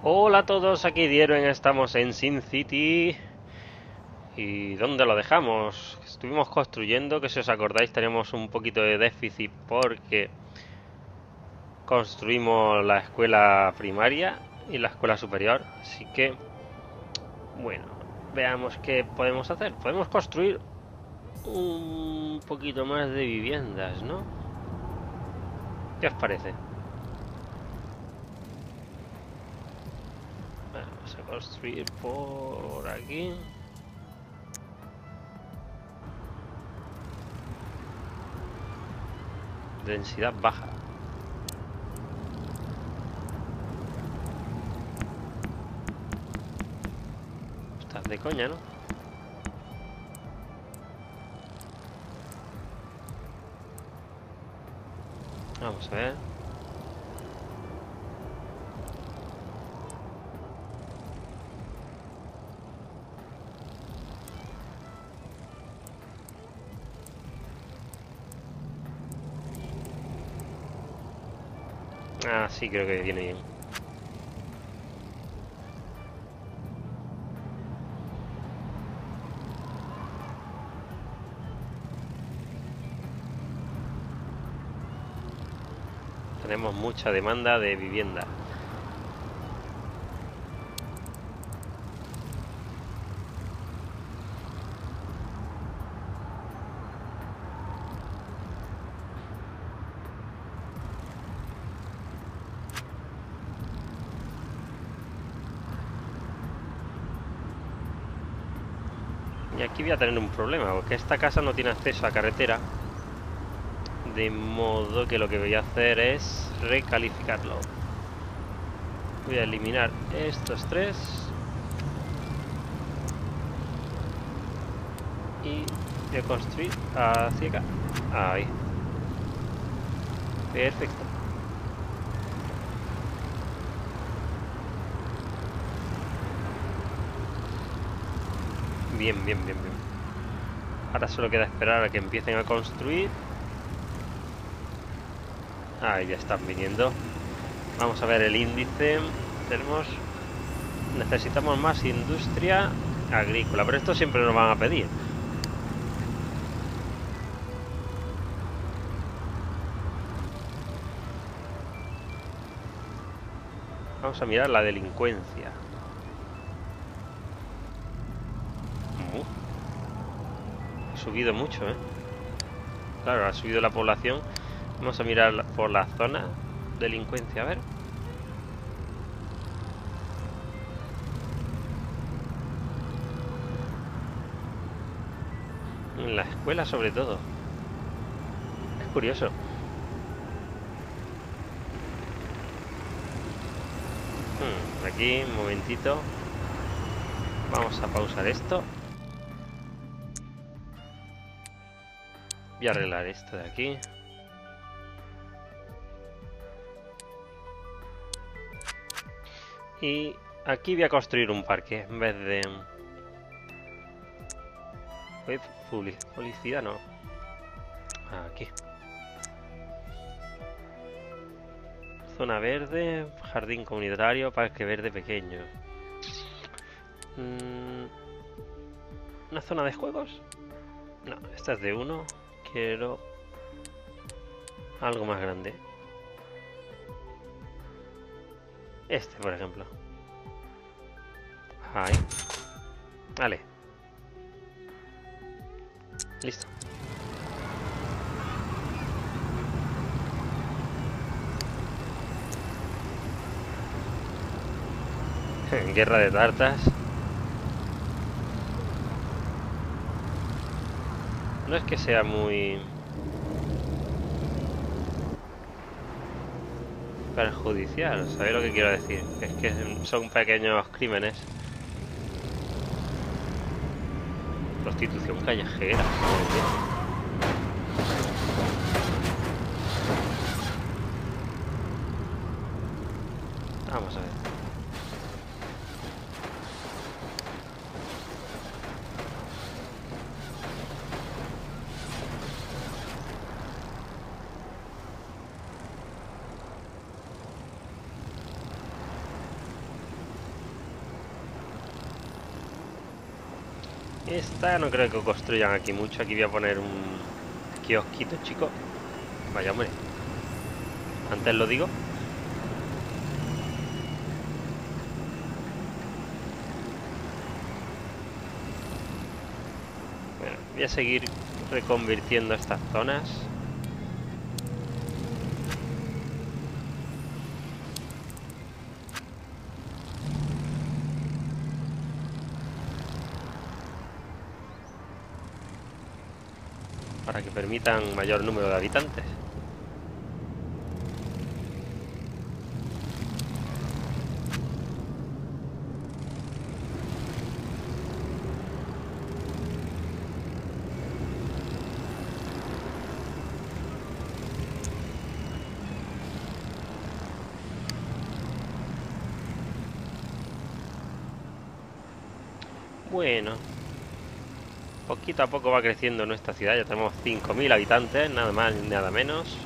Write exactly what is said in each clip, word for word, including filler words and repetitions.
Hola a todos, aquí Dieron, estamos en Sin City. ¿Y dónde lo dejamos? Estuvimos construyendo, que si os acordáis teníamos un poquito de déficit porque construimos la escuela primaria y la escuela superior. Así que, bueno, veamos qué podemos hacer. Podemos construir un poquito más de viviendas, ¿no? ¿Qué os parece? Vamos a construir por aquí. Densidad baja. Estás de coña, ¿no? Vamos a ver. Ah, sí, creo que viene bien. Tenemos mucha demanda de vivienda. Y aquí voy a tener un problema, porque esta casa no tiene acceso a carretera. De modo que lo que voy a hacer es recalificarlo. Voy a eliminar estos tres. Y voy a construir hacia acá. Ahí. Perfecto. Bien, bien, bien, bien. Ahora solo queda esperar a que empiecen a construir. Ahí ya están viniendo. Vamos a ver el índice. Tenemos... Necesitamos más industria agrícola, pero esto siempre nos van a pedir. Vamos a mirar la delincuencia. Uh, ha subido mucho, ¿eh? Claro, ha subido la población. Vamos a mirar por la zona. Delincuencia, a ver. En la escuela sobre todo. Es curioso. Hmm, aquí, un momentito. Vamos a pausar esto. Voy a arreglar esto de aquí. Y aquí voy a construir un parque en vez de... Publicidad no. Aquí. Zona verde, jardín comunitario, parque verde pequeño. Mm, ¿Una zona de juegos? No, esta es de uno. Quiero algo más grande. Este, por ejemplo. Ahí. Vale. Listo. Guerra de tartas. No es que sea muy perjudicial, ¿sabéis lo que quiero decir? Es que son pequeños crímenes. Prostitución callejera. Vamos a ver. Esta no creo que construyan aquí mucho. Aquí voy a poner un kiosquito, chico. Vaya, hombre. Antes lo digo. Bueno, voy a seguir reconvirtiendo estas zonas. Para que permitan mayor número de habitantes. Bueno, poquito a poco va creciendo nuestra ciudad. Ya tenemos cinco mil habitantes, nada más ni nada menos.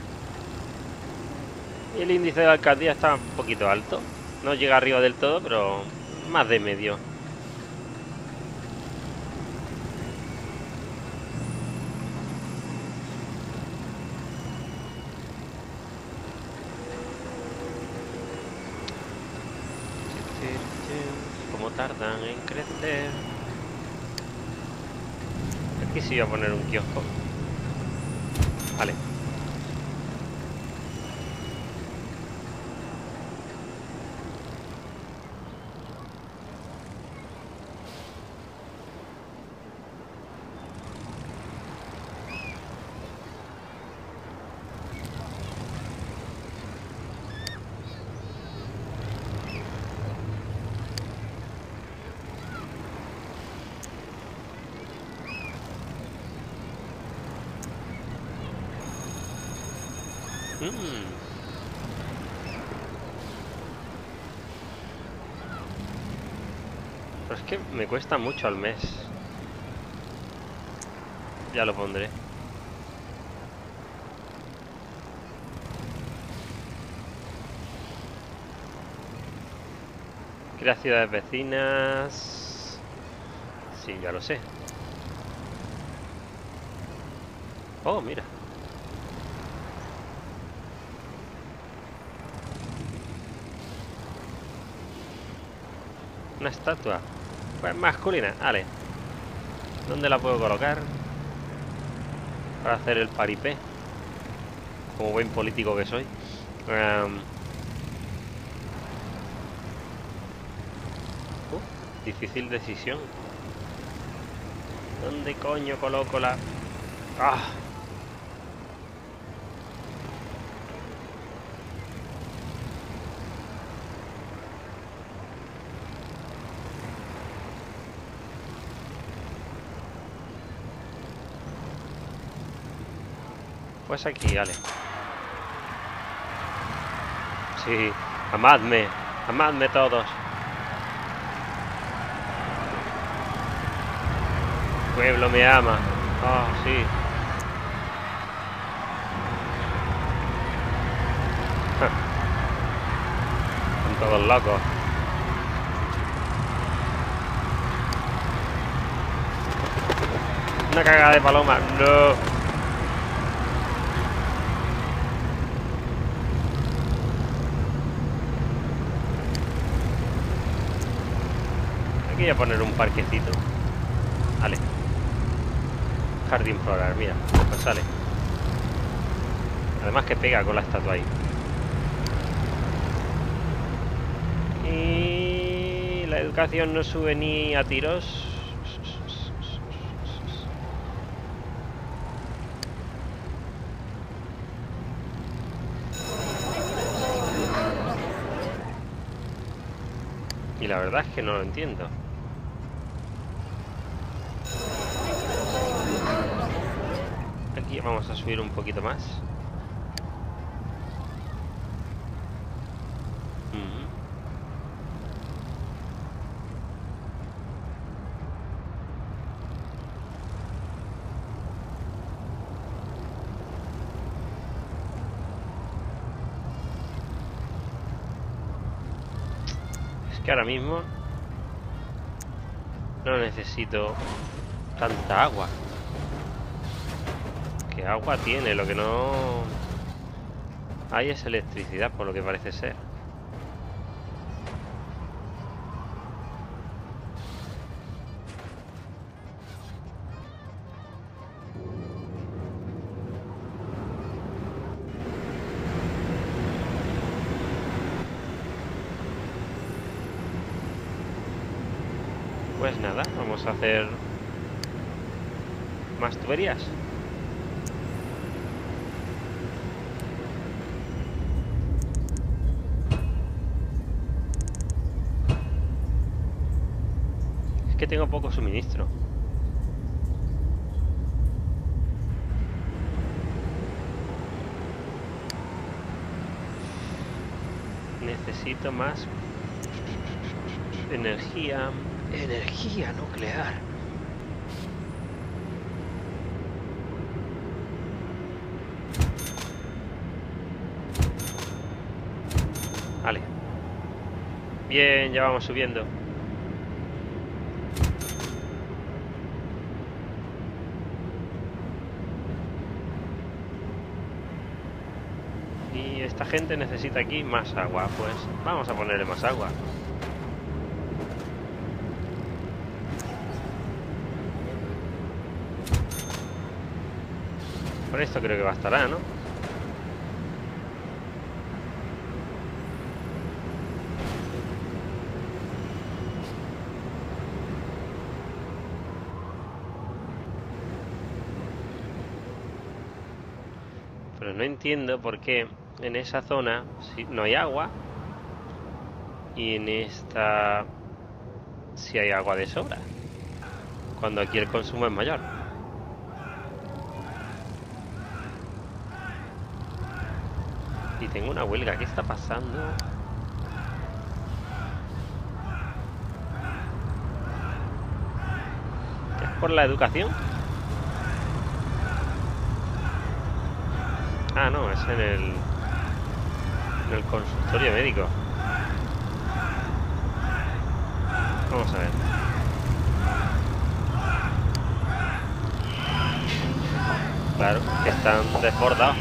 Y el índice de alcaldía está un poquito alto. No llega arriba del todo, pero más de medio. Cómo tardan en crecer. Aquí sí voy a poner un kiosco. Vale. Mm. Pero es que me cuesta mucho al mes. Ya lo pondré. Crea ciudades vecinas. Sí, ya lo sé. Oh, mira. Una estatua. Pues masculina. Vale. ¿Dónde la puedo colocar? Para hacer el paripé. Como buen político que soy. Um, uh, difícil decisión. ¿Dónde coño coloco la...? ¡Ah! Pues aquí, vale. Sí, amadme, amadme todos. El pueblo me ama. Oh, sí. Son todos locos. Una cagada de paloma. No. Aquí voy a poner un parquecito. Vale. Jardín floral, mira. Pues sale. Además que pega con la estatua ahí. Y la educación no sube ni a tiros. Y la verdad es que no lo entiendo. Aquí vamos a subir un poquito más. Mm. Es que ahora mismo No necesito tanta agua. Que agua tiene, lo que no hay es electricidad, por lo que parece ser. Pues nada, vamos a hacer más tuberías. Es que tengo poco suministro. Necesito más energía. Energía nuclear. Vale. Bien, ya vamos subiendo. Y esta gente necesita aquí más agua. Pues vamos a ponerle más agua. Con esto creo que bastará, ¿no? Pero no entiendo por qué en esa zona si no hay agua y en esta sí hay agua de sobra, cuando aquí el consumo es mayor. Y tengo una huelga, ¿qué está pasando? ¿Es por la educación? Ah, no, es en el en el consultorio médico. Vamos a ver. Claro, que están desbordados.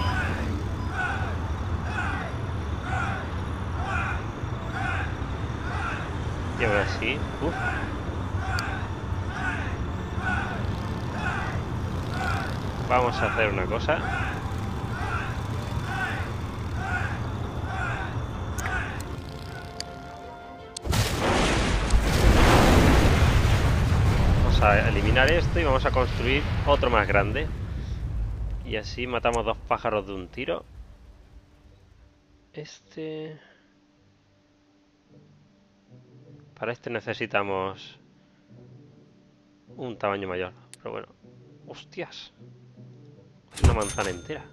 Y ahora sí, uf. Vamos a hacer una cosa. Vamos a eliminar esto y vamos a construir otro más grande. Y así matamos dos pájaros de un tiro. Este... Para este necesitamos un tamaño mayor. Pero bueno. ¡Hostias! Una manzana entera.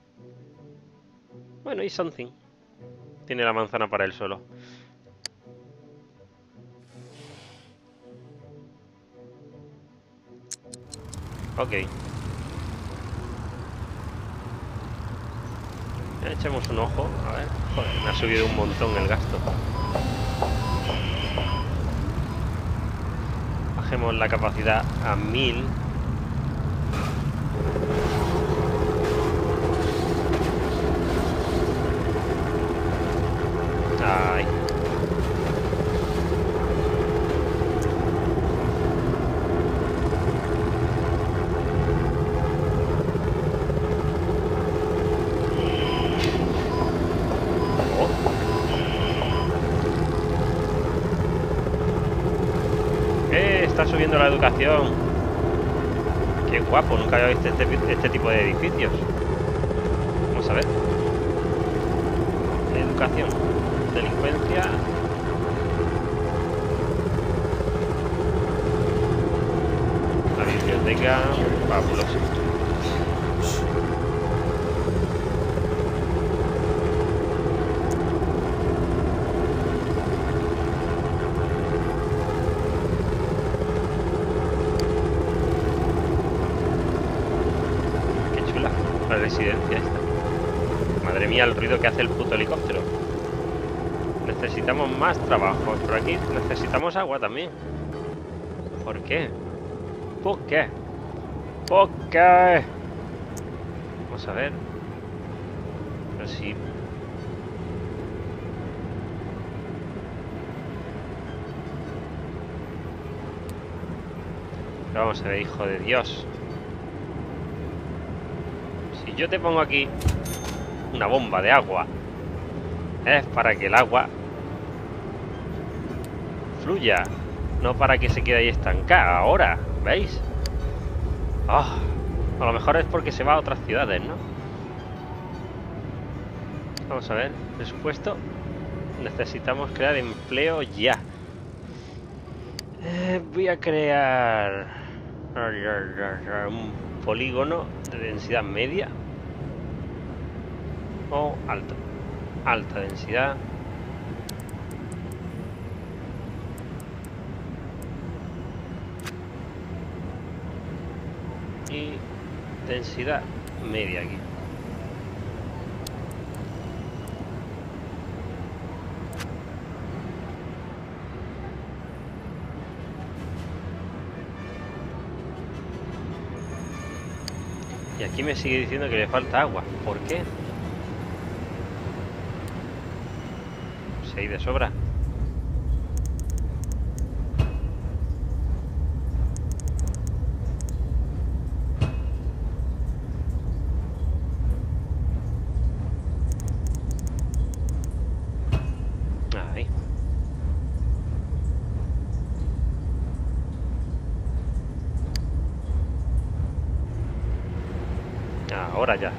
Bueno, y something. Tiene la manzana para él solo. Ok. Echemos un ojo. A ver. Joder, me ha subido un montón el gasto. Bajemos la capacidad a mil. Ay. Está subiendo la educación. Qué guapo, nunca había visto este, este tipo de edificios. Vamos a ver. Educación. Delincuencia. La biblioteca. Fabuloso. Residencia esta. Madre mía, el ruido que hace el puto helicóptero. Necesitamos más trabajo. Por aquí necesitamos agua también. ¿Por qué? ¿Por qué? ¿Por qué? Vamos a ver. Pero sí. Pero vamos a ver, hijo de Dios. Si yo te pongo aquí una bomba de agua, es para que el agua fluya, no para que se quede ahí estancada. Ahora, ¿veis? Oh, a lo mejor es porque se va a otras ciudades, ¿no? Vamos a ver, presupuesto. Necesitamos crear empleo ya. Eh, voy a crear un polígono de densidad media o alta. Alta densidad. Y densidad media aquí. Y aquí me sigue diciendo que le falta agua. ¿Por qué? Pues hay de sobra. Ahí. Ahora ya.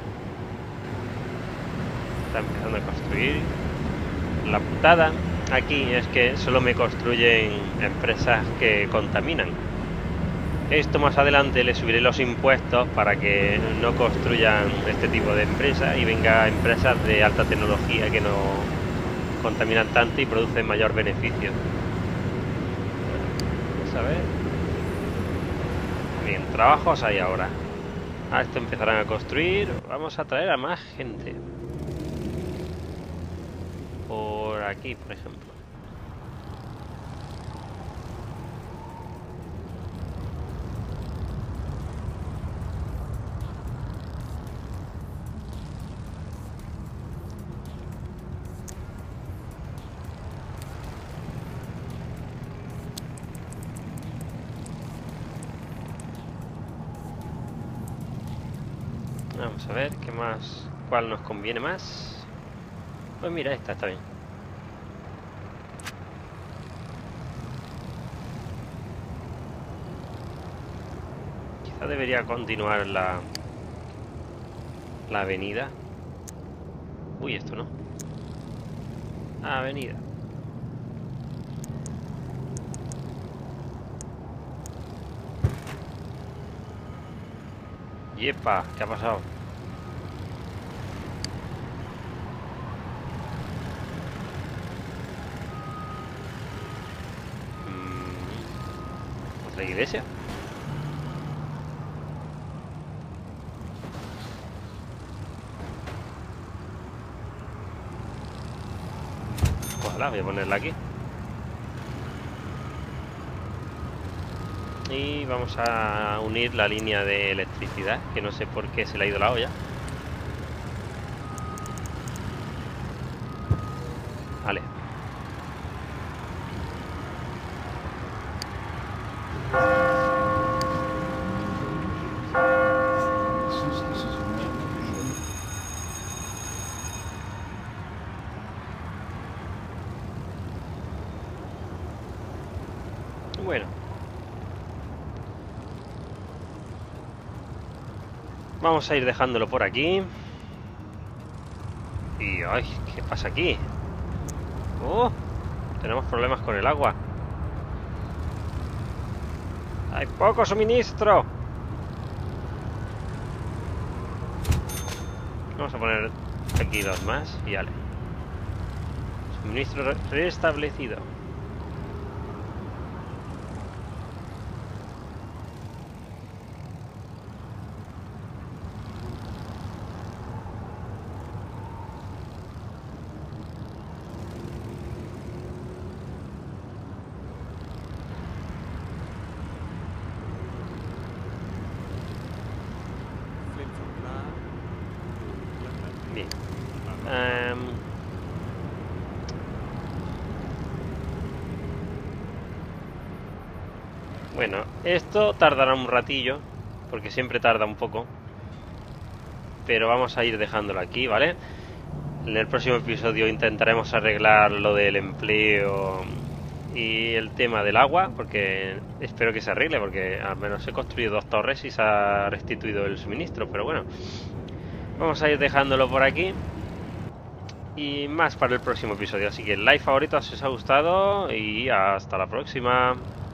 Está empezando a construir. La putada aquí es que solo me construyen empresas que contaminan. Esto más adelante le subiré los impuestos para que no construyan este tipo de empresas y venga empresas de alta tecnología que no contaminan tanto y producen mayor beneficio. Vamos a ver. Bien, trabajos hay ahora. Ah, esto empezarán a construir. Vamos a traer a más gente. Por aquí, por ejemplo. Vamos a ver qué más, cuál nos conviene más. Pues mira, esta está bien. Quizá debería continuar la la avenida. Uy, esto no. Avenida. Yepa, ¿qué ha pasado? Mm, ¿otra iglesia? Ojalá, voy a ponerla aquí. Y vamos a unir la línea de electricidad, que no sé por qué se le ha ido la olla. Vale. Bueno. Vamos a ir dejándolo por aquí. Y ay, ¿qué pasa aquí? Oh, tenemos problemas con el agua. Hay poco suministro. Vamos a poner aquí dos más y vale. Suministro re restablecido. Bien. Um, bueno, esto tardará un ratillo, porque siempre tarda un poco. Pero vamos a ir dejándolo aquí, ¿vale? En el próximo episodio intentaremos arreglar lo del empleo y el tema del agua, porque espero que se arregle, porque al menos he construido dos torres y se ha restituido el suministro, pero bueno, vamos a ir dejándolo por aquí y más para el próximo episodio. Así que like, favorito si os ha gustado y hasta la próxima.